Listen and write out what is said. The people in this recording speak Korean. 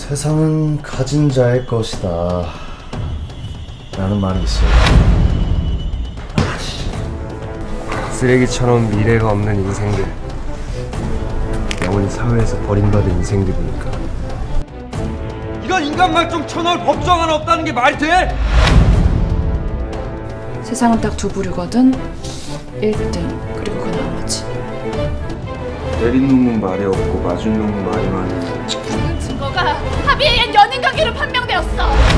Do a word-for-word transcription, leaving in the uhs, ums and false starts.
세상은 가진 자의 것이다 라는 말이 있어요. 쓰레기처럼 미래가 없는 인생들, 영원히 사회에서 버림받은 인생들이니까. 이런 인간 말종 쳐넣을 법정 하나 없다는 게 말이 돼? 세상은 딱 두 부류거든. 일 등 그리고 그 나머지. 때린 놈은 말이 없고 맞은 놈은 말이 많아. 지금 증거가 합의에 의한 연인 관계로 판명되었어.